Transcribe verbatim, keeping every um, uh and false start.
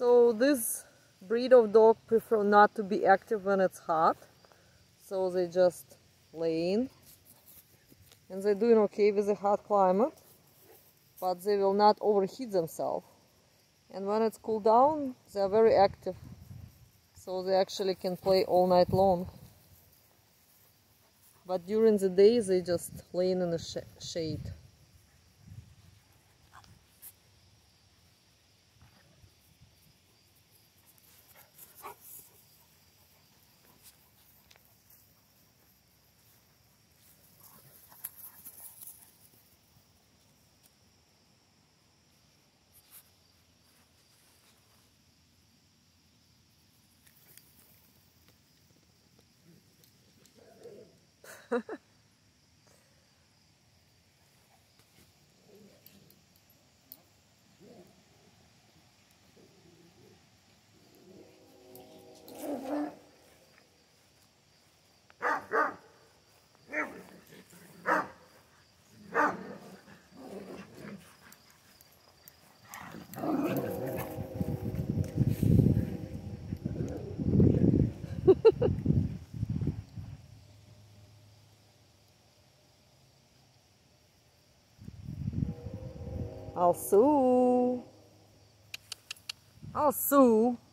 So this breed of dog prefer not to be active when it's hot, so they just lay in, and they're doing okay with the hot climate, but they will not overheat themselves. And when it's cooled down, they are very active, so they actually can play all night long. But during the day they just lay in the sh shade. I'll sue. I'll sue.